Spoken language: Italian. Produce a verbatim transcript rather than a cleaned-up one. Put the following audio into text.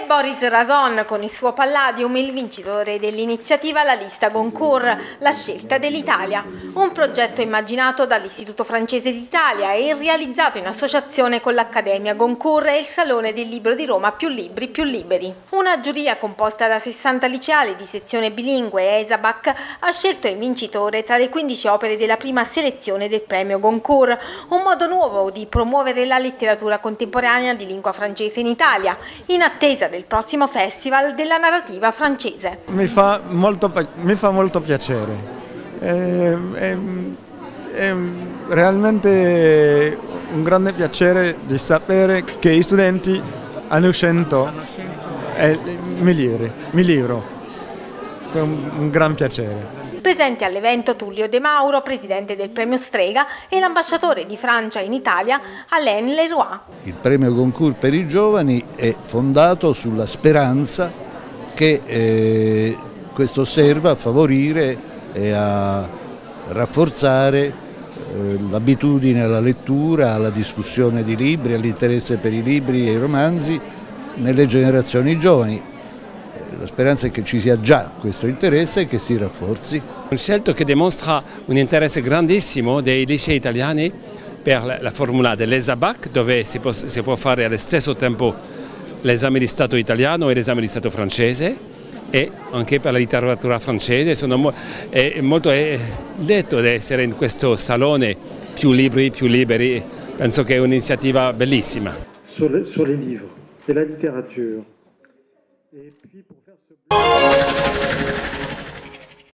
Boris Razon con il suo Palladium il vincitore dell'iniziativa La Lista Goncourt, la scelta dell'Italia, un progetto immaginato dall'Istituto Francese d'Italia e realizzato in associazione con l'Accademia Goncourt e il Salone del Libro di Roma Più Libri Più Liberi. Una giuria composta da sessanta liceali di sezione bilingue ESABAC ha scelto il vincitore tra le quindici opere della prima selezione del premio Goncourt, un modo nuovo di promuovere la letteratura contemporanea di lingua francese in Italia, in attesa del prossimo Festival della narrativa francese. Mi fa molto, mi fa molto piacere, è, è, è realmente un grande piacere di sapere che gli studenti hanno scelto il migliore, migliore, è un, un gran piacere. Presenti all'evento Tullio De Mauro, presidente del premio Strega, e l'ambasciatore di Francia in Italia, Alain Leroy. Il premio Goncourt per i giovani è fondato sulla speranza che eh, questo serva a favorire e a rafforzare eh, l'abitudine alla lettura, alla discussione di libri, all'interesse per i libri e i romanzi nelle generazioni giovani. La speranza è che ci sia già questo interesse e che si rafforzi. Un scelto che dimostra un interesse grandissimo dei licei italiani per la formula dell'ESABAC, dove si può, si può fare allo stesso tempo l'esame di Stato italiano e l'esame di Stato francese, e anche per la letteratura francese. Sono mo è molto lieto di essere in questo salone Più Libri Più Liberi, penso che è un'iniziativa bellissima. Sur les, sur les livres et la littérature. Et puis pour faire ce...